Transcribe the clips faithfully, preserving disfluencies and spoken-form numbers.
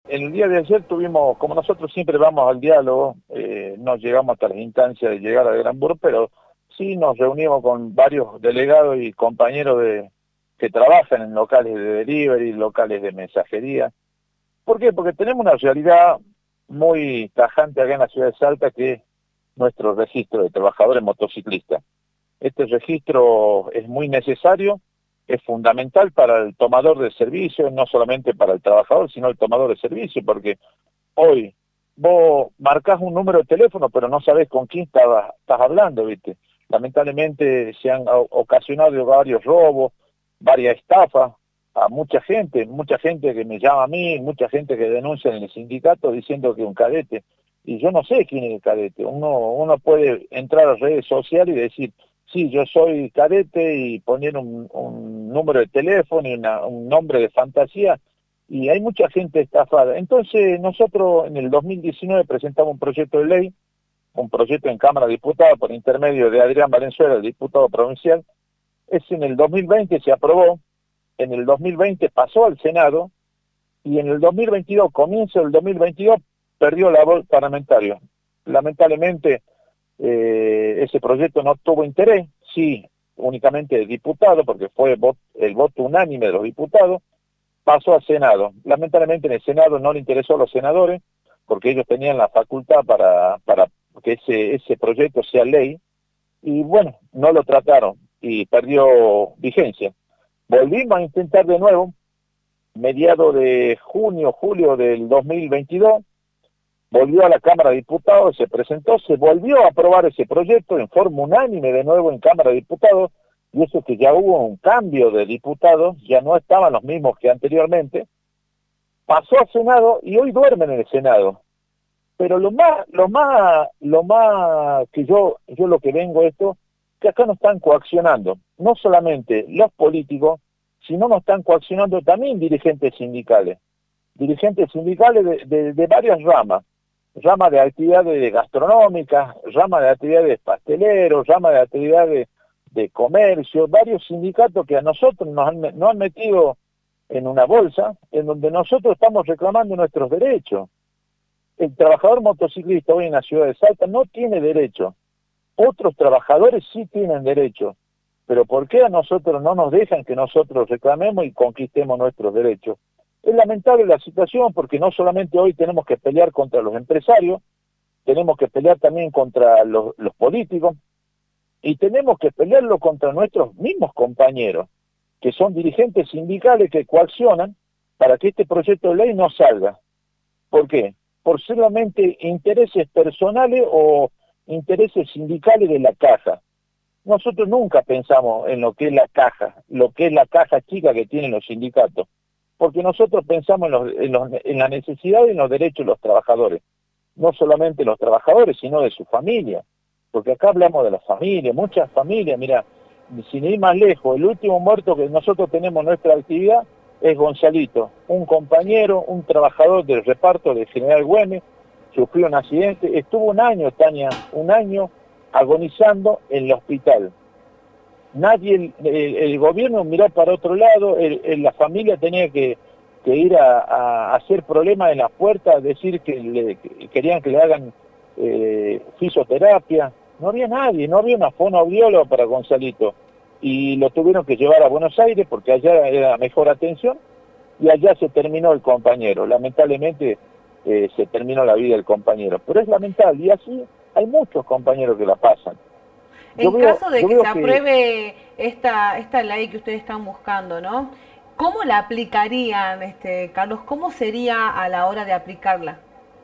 en el día de ayer tuvimos, como nosotros siempre vamos al diálogo, eh, no llegamos hasta las instancias de llegar a Gran Burro, pero sí nos reunimos con varios delegados y compañeros de, que trabajan en locales de delivery, locales de mensajería. ¿Por qué? Porque tenemos una realidad muy tajante acá en la ciudad de Salta, que es nuestro registro de trabajadores motociclistas. Este registro es muy necesario, es fundamental para el tomador de servicio, no solamente para el trabajador, sino el tomador de servicio, porque hoy vos marcás un número de teléfono, pero no sabés con quién estás, estás hablando, ¿viste? Lamentablemente se han ocasionado varios robos, varias estafas a mucha gente, mucha gente que me llama a mí, mucha gente que denuncia en el sindicato diciendo que es un cadete, y yo no sé quién es el cadete. Uno, uno puede entrar a redes sociales y decir, sí, yo soy cadete, y poner un, un número de teléfono y una, un nombre de fantasía, y hay mucha gente estafada. Entonces nosotros en el dos mil diecinueve presentamos un proyecto de ley, un proyecto en Cámara de Diputados por intermedio de Adrián Valenzuela, el diputado provincial. Ese en el dos mil veinte se aprobó, en el dos mil veinte pasó al Senado, y en el dos mil veintidós, comienzo del dos mil veintidós, perdió la voz parlamentaria. Lamentablemente, eh, ese proyecto no tuvo interés, sí, únicamente de diputados, porque fue el voto unánime de los diputados, pasó al Senado. Lamentablemente en el Senado no le interesó a los senadores, porque ellos tenían la facultad para, para que ese, ese proyecto sea ley, y bueno, no lo trataron, y perdió vigencia. Volvimos a intentar de nuevo, mediados de junio, julio del dos mil veintidós, volvió a la Cámara de Diputados, se presentó, se volvió a aprobar ese proyecto en forma unánime de nuevo en Cámara de Diputados, y eso que ya hubo un cambio de diputados, ya no estaban los mismos que anteriormente, pasó al Senado y hoy duermen en el Senado. Pero lo más, lo más, lo más que yo, yo lo que vengo esto, que acá nos están coaccionando, no solamente los políticos, sino nos están coaccionando también dirigentes sindicales, dirigentes sindicales de, de, de varias ramas, ramas de actividades gastronómicas, ramas de actividades pasteleros, ramas de actividades de comercio, varios sindicatos que a nosotros nos han, nos han metido en una bolsa, en donde nosotros estamos reclamando nuestros derechos. El trabajador motociclista hoy en la ciudad de Salta no tiene derecho, otros trabajadores sí tienen derecho, pero ¿por qué a nosotros no nos dejan que nosotros reclamemos y conquistemos nuestros derechos? Es lamentable la situación, porque no solamente hoy tenemos que pelear contra los empresarios, tenemos que pelear también contra los, los políticos, y tenemos que pelearlo contra nuestros mismos compañeros, que son dirigentes sindicales que coaccionan para que este proyecto de ley no salga. ¿Por qué? Por solamente intereses personales o intereses sindicales de la caja. Nosotros nunca pensamos en lo que es la caja, lo que es la caja chica que tienen los sindicatos, porque nosotros pensamos en, los, en, los, en la necesidad y en los derechos de los trabajadores, no solamente los trabajadores, sino de su familia, porque acá hablamos de la familia, muchas familias. Mira, sin ir más lejos, el último muerto que nosotros tenemos en nuestra actividad es Gonzalito, un compañero, un trabajador del reparto de General Güemes, sufrió un accidente, estuvo un año, Tania, un año agonizando en el hospital. Nadie, el, el, el gobierno miró para otro lado, el, el, la familia tenía que, que ir a, a hacer problemas en las puertas, decir que, le, que querían que le hagan eh, fisioterapia. No había nadie, no había una fonoaudióloga para Gonzalito, y lo tuvieron que llevar a Buenos Aires porque allá era mejor atención, y allá se terminó el compañero. Lamentablemente eh, se terminó la vida del compañero, pero es lamentable, y así hay muchos compañeros que la pasan. En yo caso veo, de que se apruebe que... esta, esta ley que ustedes están buscando, ¿no? ¿Cómo la aplicarían, este, Carlos? ¿Cómo sería a la hora de aplicarla?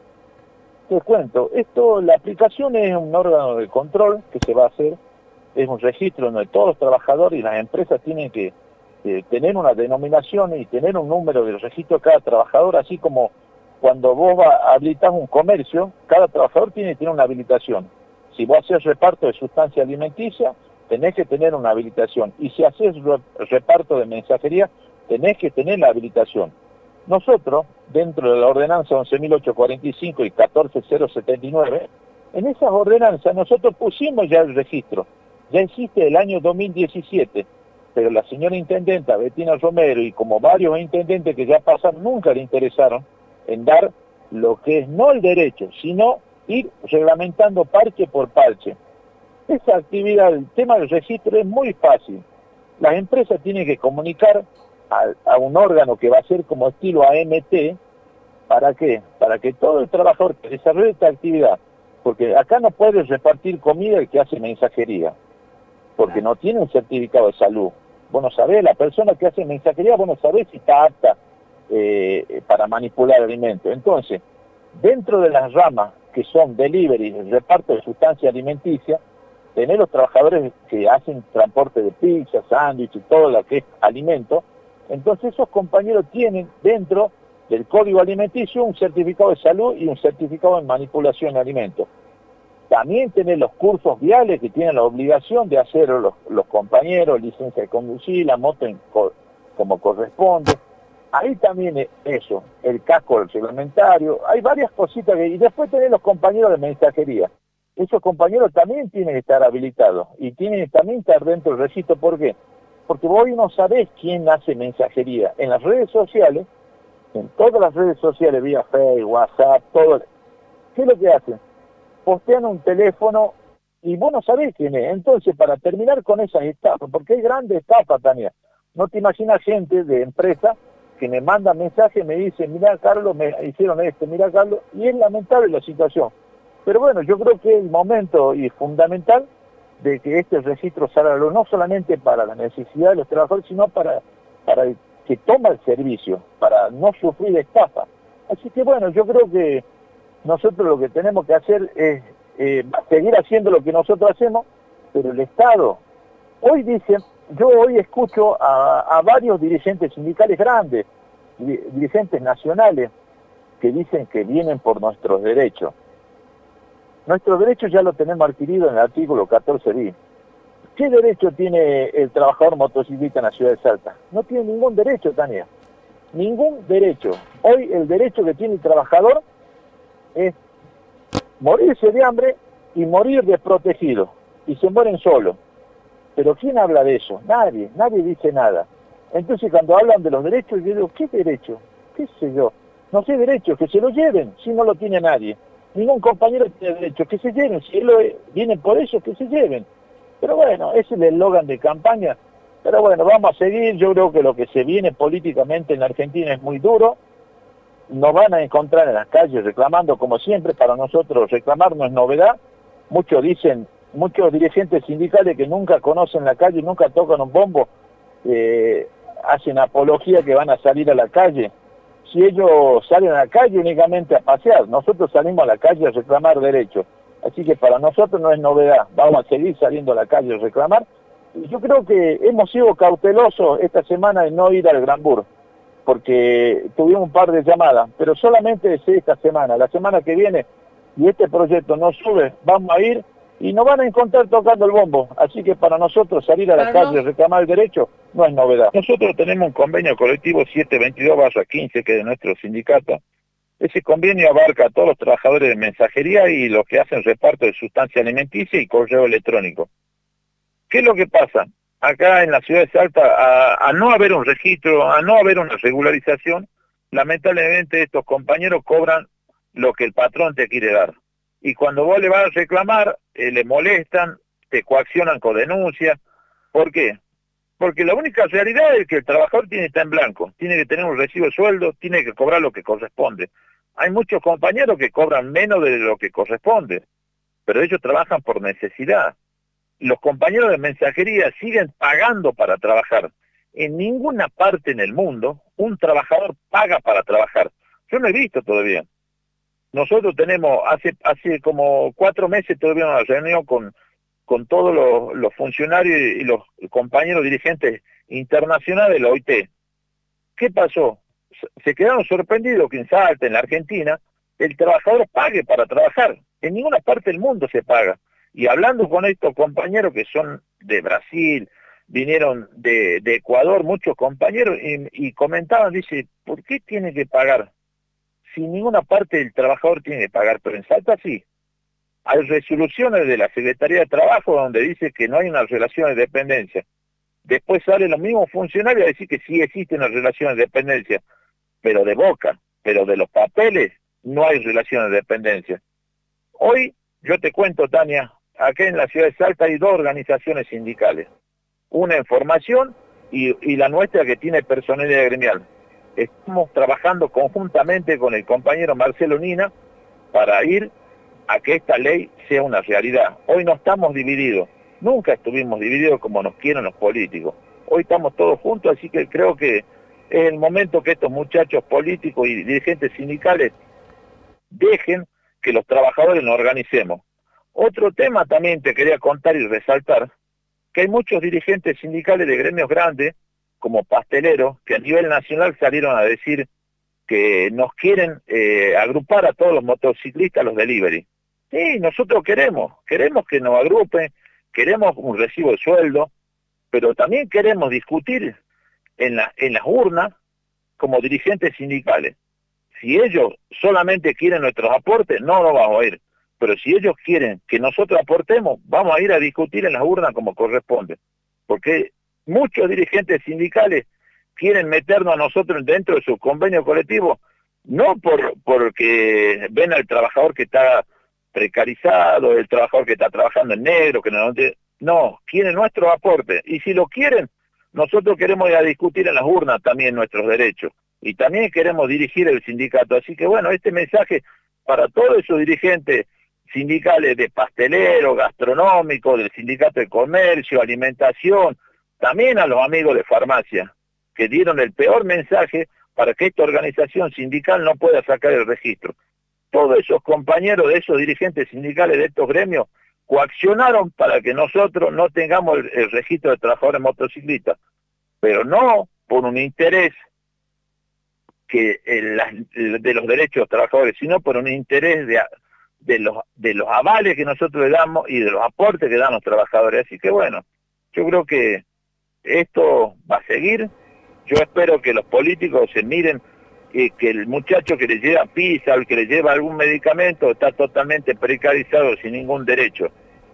Te cuento, esto, la aplicación es un órgano de control que se va a hacer, es un registro donde todos los trabajadores y las empresas tienen que eh, tener una denominación y tener un número de registro de cada trabajador, así como cuando vos va, habilitas un comercio, cada trabajador tiene que tener una habilitación. Si vos haces reparto de sustancia alimenticia, tenés que tener una habilitación, y si haces reparto de mensajería, tenés que tener la habilitación. Nosotros, dentro de la ordenanza once mil ochocientos cuarenta y cinco y catorce mil setenta y nueve, en esas ordenanzas nosotros pusimos ya el registro, ya existe el año dos mil diecisiete, pero la señora intendenta Betina Romero, y como varios intendentes que ya pasaron, nunca le interesaron, en dar lo que es no el derecho, sino ir reglamentando parche por parche. Esa actividad, el tema del registro es muy fácil. Las empresas tienen que comunicar a, a un órgano que va a ser como estilo A M T. ¿Para qué? Para que todo el trabajador que desarrolle esta actividad, porque acá no puede repartir comida el que hace mensajería, porque no tiene un certificado de salud. Vos no sabés, la persona que hace mensajería, vos no sabés si está apta eh, para manipular alimentos. Entonces, dentro de las ramas que son delivery, el reparto de sustancias alimenticias, tener los trabajadores que hacen transporte de pizza, sándwich y todo lo que es alimento, entonces esos compañeros tienen dentro del código alimenticio un certificado de salud y un certificado de manipulación de alimentos. También tener los cursos viales que tienen la obligación de hacer los, los compañeros, licencia de conducir, la moto en, como corresponde. Ahí también es eso, el casco reglamentario, hay varias cositas que... Y después tener los compañeros de mensajería. Esos compañeros también tienen que estar habilitados y tienen que también estar dentro del registro. ¿Por qué? Porque vos hoy no sabés quién hace mensajería. En las redes sociales, en todas las redes sociales, vía Facebook, WhatsApp, todo, ¿qué es lo que hacen? Postean un teléfono y vos no sabés quién es. Entonces, para terminar con esas estafas, porque hay grandes estafas también, no te imaginas gente de empresa que me manda mensajes y me dice, mira Carlos, me hicieron esto, mira Carlos, y es lamentable la situación. Pero bueno, yo creo que es el momento y fundamental de que este registro salga a la luz, no solamente para la necesidad de los trabajadores, sino para, para el que toma el servicio, para no sufrir estafa. Así que bueno, yo creo que nosotros lo que tenemos que hacer es eh, seguir haciendo lo que nosotros hacemos, pero el Estado, hoy dicen, yo hoy escucho a, a varios dirigentes sindicales grandes, dirigentes nacionales, que dicen que vienen por nuestros derechos. Nuestros derechos ya los tenemos adquiridos en el artículo catorce bis. ¿Qué derecho tiene el trabajador motociclista en la ciudad de Salta? No tiene ningún derecho, Tania. Ningún derecho. Hoy el derecho que tiene el trabajador es morirse de hambre y morir desprotegido. Y se mueren solos. Pero ¿quién habla de eso? Nadie. Nadie dice nada. Entonces cuando hablan de los derechos, yo digo, ¿qué derecho? ¿Qué sé yo? No sé derecho, que se lo lleven, si no lo tiene nadie. Ningún compañero tiene derecho, que se lleven, si él viene por eso, que se lleven. Pero bueno, ese es el eslogan de campaña. Pero bueno, vamos a seguir. Yo creo que lo que se viene políticamente en la Argentina es muy duro. Nos van a encontrar en las calles reclamando, como siempre. Para nosotros reclamar no es novedad. Muchos dicen, muchos dirigentes sindicales que nunca conocen la calle, nunca tocan un bombo, eh, hacen apología que van a salir a la calle. Si ellos salen a la calle únicamente a pasear, nosotros salimos a la calle a reclamar derechos. Así que para nosotros no es novedad, vamos a seguir saliendo a la calle a reclamar. Y yo creo que hemos sido cautelosos esta semana de no ir al Granbur, porque tuvimos un par de llamadas, pero solamente es esta semana. La semana que viene, y este proyecto no sube, vamos a ir y nos van a encontrar tocando el bombo. Así que para nosotros salir a la calle a reclamar el derecho no es novedad. Nosotros tenemos un convenio colectivo siete veintidós barra quince, que es de nuestro sindicato. Ese convenio abarca a todos los trabajadores de mensajería y los que hacen reparto de sustancia alimenticia y correo electrónico. ¿Qué es lo que pasa? Acá en la ciudad de Salta, a, a no haber un registro, a no haber una regularización, lamentablemente estos compañeros cobran lo que el patrón te quiere dar. Y cuando vos le vas a reclamar, eh, le molestan, te coaccionan con denuncias. ¿Por qué? Porque la única realidad es que el trabajador tiene que estar en blanco, tiene que tener un recibo de sueldo, tiene que cobrar lo que corresponde. Hay muchos compañeros que cobran menos de lo que corresponde, pero ellos trabajan por necesidad. Los compañeros de mensajería siguen pagando para trabajar. En ninguna parte en el mundo un trabajador paga para trabajar. Yo no he visto todavía. Nosotros tenemos, hace hace como cuatro meses tuvimos una reunión con, con todos los, los funcionarios y los compañeros dirigentes internacionales de la O I T. ¿Qué pasó? Se quedaron sorprendidos que en Salta, en la Argentina, el trabajador pague para trabajar. En ninguna parte del mundo se paga. Y hablando con estos compañeros que son de Brasil, vinieron de, de Ecuador, muchos compañeros, y, y comentaban, dice, ¿por qué tiene que pagar? Si en ninguna parte del trabajador tiene que pagar, pero en Salta sí. Hay resoluciones de la Secretaría de Trabajo donde dice que no hay una relación de dependencia. Después salen los mismos funcionarios a decir que sí existe una relación de dependencia, pero de boca. pero de los papeles no hay relación de dependencia. Hoy, yo te cuento, Tania, acá en la ciudad de Salta hay dos organizaciones sindicales, una en formación y, y la nuestra que tiene personalidad gremial. Estamos trabajando conjuntamente con el compañero Marcelo Nina para ir a que esta ley sea una realidad. Hoy no estamos divididos, nunca estuvimos divididos como nos quieren los políticos. Hoy estamos todos juntos, así que creo que es el momento que estos muchachos políticos y dirigentes sindicales dejen que los trabajadores nos organicemos. Otro tema también te quería contar y resaltar, que hay muchos dirigentes sindicales de gremios grandes, como pasteleros, que a nivel nacional salieron a decir que nos quieren eh, agrupar a todos los motociclistas, los delivery. Sí, nosotros queremos, queremos que nos agrupen, queremos un recibo de sueldo, pero también queremos discutir en, la, en las urnas como dirigentes sindicales. Si ellos solamente quieren nuestros aportes, no lo vamos a ir. Pero si ellos quieren que nosotros aportemos, vamos a ir a discutir en las urnas como corresponde. Porque muchos dirigentes sindicales quieren meternos a nosotros dentro de su convenio colectivo, no por porque ven al trabajador que está precarizado, el trabajador que está trabajando en negro, que no, no, quieren nuestros aportes. Y si lo quieren, nosotros queremos ir a discutir en las urnas también nuestros derechos. Y también queremos dirigir el sindicato. Así que bueno, este mensaje para todos esos dirigentes sindicales de pastelero, gastronómico, del sindicato de comercio, alimentación, también a los amigos de farmacia, que dieron el peor mensaje para que esta organización sindical no pueda sacar el registro. Todos esos compañeros de esos dirigentes sindicales de estos gremios coaccionaron para que nosotros no tengamos el, el registro de trabajadores motociclistas, pero no por un interés que el, el, de los derechos de los trabajadores, sino por un interés de, de, los, de los avales que nosotros le damos y de los aportes que dan los trabajadores. Así que bueno, yo creo que esto va a seguir. Yo espero que los políticos se miren y que el muchacho que le lleva pizza, el que le lleva algún medicamento, está totalmente precarizado sin ningún derecho.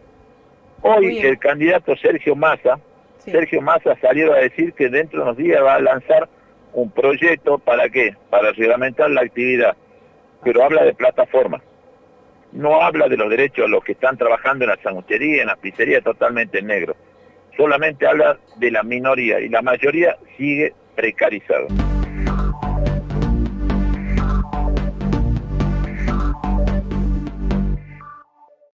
Hoy el candidato Sergio Massa, sí. Sergio Massa salió a decir que dentro de unos días va a lanzar un proyecto, ¿para qué? Para reglamentar la actividad, pero habla de plataformas. No habla de los derechos de los que están trabajando en la sanguchería, en la pizzería, totalmente en negro. Solamente habla de la minoría y la mayoría sigue precarizado.